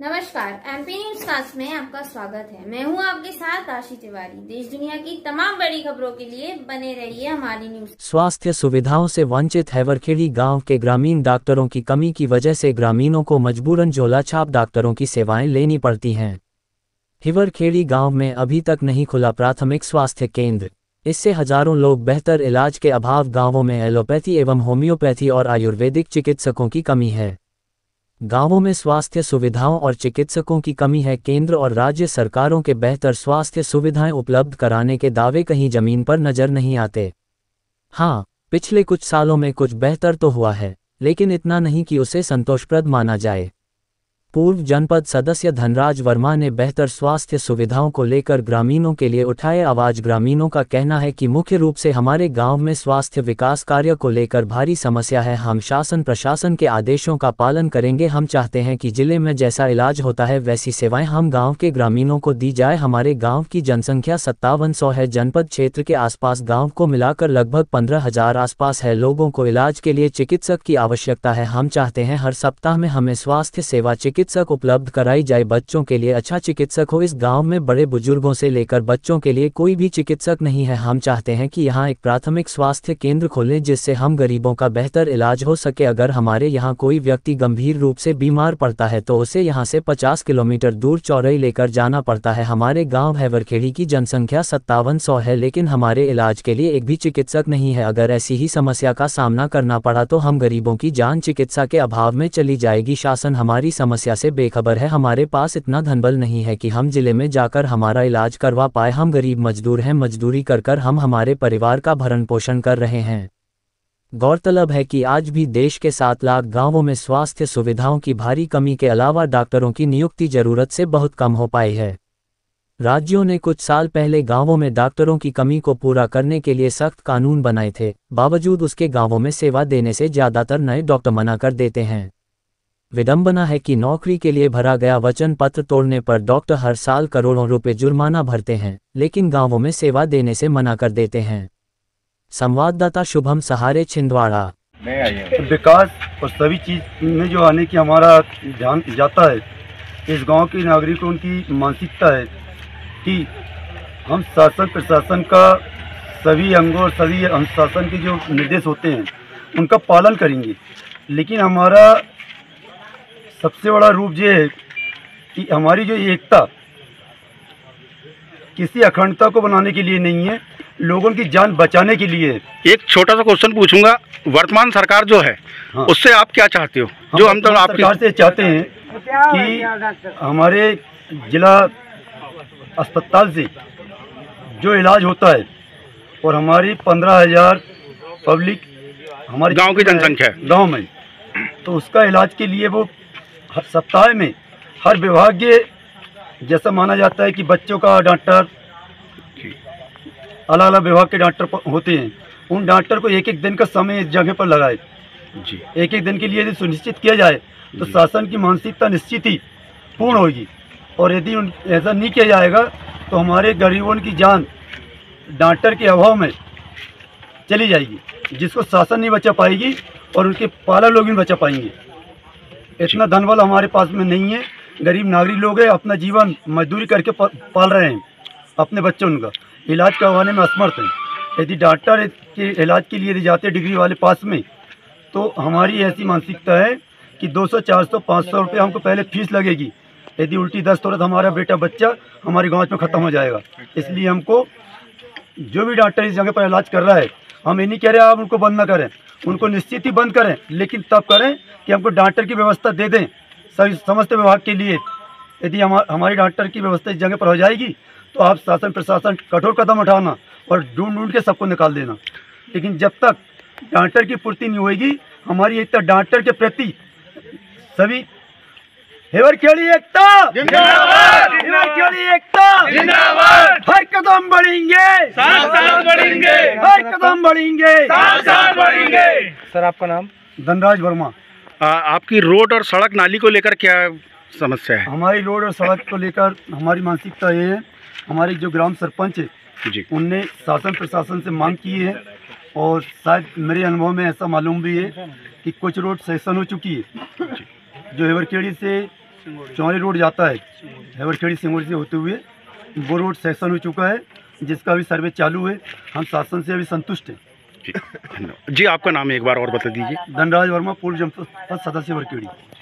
नमस्कार, MP news cast में आपका स्वागत है। मैं हूं आपके साथ आशी तिवारी। देश दुनिया की तमाम बड़ी खबरों के लिए बने रहिए हमारी न्यूज। स्वास्थ्य सुविधाओं से वंचित हैवरखेड़ी गांव के ग्रामीण डॉक्टरों की कमी की वजह से ग्रामीणों को मजबूरन झोलाछाप डॉक्टरों की सेवाएं लेनी पड़ती हैं। हैवरखेड़ी गांव में अभी तक नहीं खुला प्राथमिक स्वास्थ्य केंद्र। इससे हजारों लोग बेहतर इलाज के अभाव गांवों में एलोपैथी एवं होम्योपैथी और आयुर्वेदिक चिकित्सकों की कमी है। गांवों में स्वास्थ्य सुविधाओं और चिकित्सकों की कमी है। केंद्र और राज्य सरकारों के बेहतर स्वास्थ्य सुविधाएं उपलब्ध कराने के दावे कहीं जमीन पर नजर नहीं आते। हाँ, पिछले कुछ सालों में कुछ बेहतर तो हुआ है, लेकिन इतना नहीं कि उसे संतोषप्रद माना जाए। पूर्व जनपद सदस्य धनराज वर्मा ने बेहतर स्वास्थ्य सुविधाओं को लेकर ग्रामीणों के लिए उठाए आवाज। ग्रामीणों का कहना है कि मुख्य रूप से हमारे गांव में स्वास्थ्य विकास कार्य को लेकर भारी समस्या है। हम शासन प्रशासन के आदेशों का पालन करेंगे। हम चाहते हैं कि जिले में जैसा इलाज होता है वैसी सेवाएं हम गांव के ग्रामीणों को दी जाए। हमारे गांव की जनसंख्या 5700 है। जनपद क्षेत्र के आसपास गाँव को मिलाकर लगभग 15,000 आसपास है। लोगों को इलाज के लिए चिकित्सक की आवश्यकता है। हम चाहते हैं हर सप्ताह में हमें स्वास्थ्य सेवा चिकित्सक उपलब्ध कराई जाए। बच्चों के लिए अच्छा चिकित्सक हो। इस गांव में बड़े बुजुर्गों से लेकर बच्चों के लिए कोई भी चिकित्सक नहीं है। हम चाहते हैं कि यहां एक प्राथमिक स्वास्थ्य केंद्र खोलें जिससे हम गरीबों का बेहतर इलाज हो सके। अगर हमारे यहां कोई व्यक्ति गंभीर रूप से बीमार पड़ता है तो उसे यहां से 50 किलोमीटर दूर चौरई लेकर जाना पड़ता है। हमारे गाँव हैवरखेड़ी की जनसंख्या 5700 है, लेकिन हमारे इलाज के लिए एक भी चिकित्सक नहीं है। अगर ऐसी ही समस्या का सामना करना पड़ा तो हम गरीबों की जान चिकित्सा के अभाव में चली जाएगी। शासन हमारी समस्या से बेखबर है। हमारे पास इतना धनबल नहीं है कि हम जिले में जाकर हमारा इलाज करवा पाए। हम गरीब मजदूर हैं। मजदूरी कर हम हमारे परिवार का भरण पोषण कर रहे हैं। गौरतलब है कि आज भी देश के 7 लाख गांवों में स्वास्थ्य सुविधाओं की भारी कमी के अलावा डॉक्टरों की नियुक्ति जरूरत से बहुत कम हो पाई है। राज्यों ने कुछ साल पहले गांवों में डॉक्टरों की कमी को पूरा करने के लिए सख्त कानून बनाए थे। बावजूद उसके गांवों में सेवा देने से ज्यादातर नए डॉक्टर मना कर देते हैं। विडंबना है कि नौकरी के लिए भरा गया वचन पत्र तोड़ने पर डॉक्टर हर साल करोड़ों रुपए जुर्माना भरते हैं, लेकिन गांवों में सेवा देने से मना कर देते हैं। संवाददाता शुभम सहारे, छिंदवाड़ा। विकास और सभी चीज में जो आने की हमारा ध्यान जाता है, इस गांव के नागरिकों उनकी मानसिकता है कि हम शासन प्रशासन का सभी अंगों और सभी अनुशासन के जो निर्देश होते हैं उनका पालन करेंगे। लेकिन हमारा सबसे बड़ा रूप ये है कि हमारी जो एकता किसी अखंडता को बनाने के लिए नहीं है, लोगों की जान बचाने के लिए है। एक छोटा सा क्वेश्चन पूछूंगा, वर्तमान सरकार जो है हाँ। उससे आप क्या चाहते हो? जो हम तो आपकी सरकार से चाहते हैं कि हमारे जिला अस्पताल से जो इलाज होता है और हमारी 15,000 पब्लिक हमारे गांव की जनसंख्या है गाँव में, तो उसका इलाज के लिए वो हर सप्ताह में हर विभागीय जैसा माना जाता है कि बच्चों का डॉक्टर, अलग अलग विभाग के डॉक्टर होते हैं, उन डॉक्टर को एक एक दिन का समय इस जगह पर लगाए जी। एक एक दिन के लिए यदि सुनिश्चित किया जाए तो शासन की मानसिकता निश्चित ही पूर्ण होगी। और यदि ऐसा नहीं किया जाएगा तो हमारे गरीबों की जान डॉक्टर के अभाव में चली जाएगी, जिसको शासन नहीं बचा पाएगी और उनके पालक लोग नहीं बचा पाएंगे। इतना धनबल हमारे पास में नहीं है। गरीब नागरिक लोग हैं, अपना जीवन मजदूरी करके पाल रहे हैं अपने बच्चों का, इलाज करवाने में असमर्थ हैं। यदि डॉक्टर के इलाज के लिए यदि जाते डिग्री वाले पास में, तो हमारी ऐसी मानसिकता है कि 200, 400, 500 रुपये हमको पहले फीस लगेगी। यदि उल्टी दस्त हो तो हमारा बेटा बच्चा हमारे गाँव में ख़त्म हो जाएगा। इसलिए हमको जो भी डॉक्टर इस जगह पर इलाज कर रहा है, हम ये नहीं कह रहे आप उनको बंद ना करें, उनको निश्चित ही बंद करें, लेकिन तब करें कि हमको डॉक्टर की व्यवस्था दे दें सभी समस्त विभाग के लिए। यदि हमारी डॉक्टर की व्यवस्था इस जगह पर हो जाएगी तो आप शासन प्रशासन कठोर कदम उठाना और ढूंढ के सबको निकाल देना। लेकिन जब तक डॉक्टर की पूर्ति नहीं होगी, हमारी एकता डॉक्टर के प्रति सभी हैवरखेड़ी एकता जिंदाबाद, हैवरखेड़ी एकता जिंदाबाद। हर कदम बढ़ेंगे, साथ बढ़ेंगे, हर कदम बढ़ेंगे, साथ बढ़ेंगे। सर, आपका नाम? धनराज वर्मा। आपकी रोड और सड़क नाली को लेकर क्या समस्या है? हमारी रोड और सड़क को लेकर हमारी मानसिकता ये है, हमारे जो ग्राम सरपंच है जी, उनने शासन प्रशासन से मांग की है और शायद मेरे अनुभव में ऐसा मालूम भी है कि कुछ रोड सेक्शन हो चुकी है। जो हैवरखेड़ी से चौरी रोड जाता है हैवरखेड़ी सिंगोड़ी से होते हुए, वो रोड सेक्शन हो चुका है, जिसका भी सर्वे चालू है। हम शासन से अभी संतुष्ट हैं। जी, धन्यवाद जी। आपका नाम एक बार और बता दीजिए। धनराज वर्मा, पूर्व जनपद सदस्य हैवरखेड़ी।